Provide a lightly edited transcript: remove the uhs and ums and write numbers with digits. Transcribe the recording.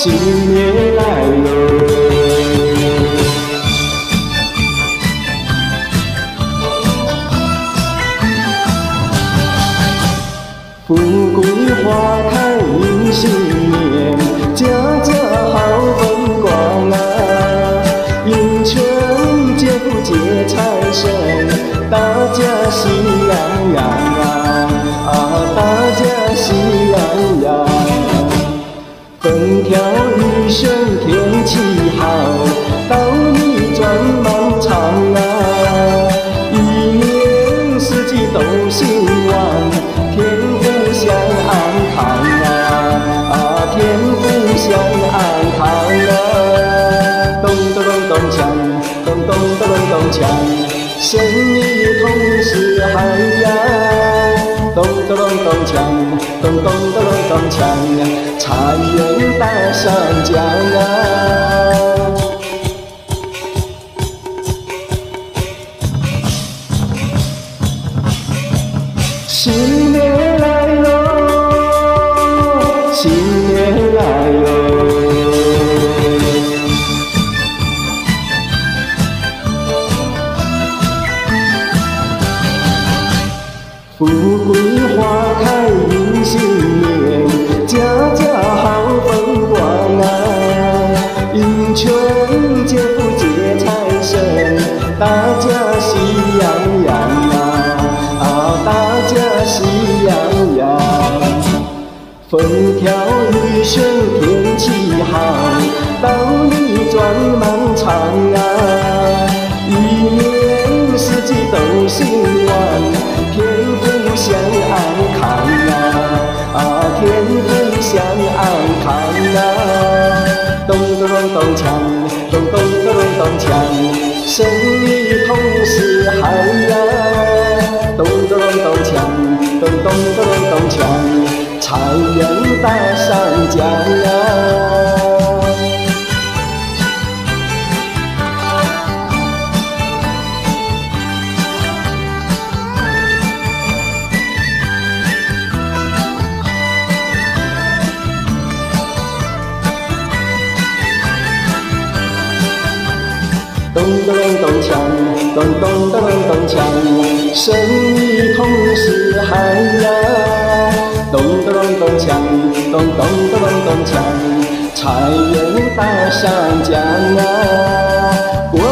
新年来喽！富贵花开迎新年，家家好风光啊！迎春接福接财神，大家喜洋洋啊！大家喜洋洋。风调雨顺天气好，稻米装满场啊！一年四季都兴旺，天福享安康啊！天福享安康啊！咚咚咚咚锵，咚咚咚咚锵，生意同时嗨呀！咚咚咚咚锵，咚咚咚咚锵，财源大上江啊！新年来喽，新年来喽！富贵花开迎新年，家家好风光啊！迎春接福接财神，大家喜洋洋啊！大家喜洋洋。风调雨顺天气好，稻米装满场啊！一年四季都兴旺，天福享安康啊！天福享安康啊！咚咚咚咚锵，咚咚咚咚锵，生意同时嗨呀！咚咚咚锵，咚咚咚咚锵，财源大上江啊！咚咚咚锵，咚咚咚咚锵，生意同时嗨呀！咚咚咚锵，咚咚咚锵，财源大上江啊！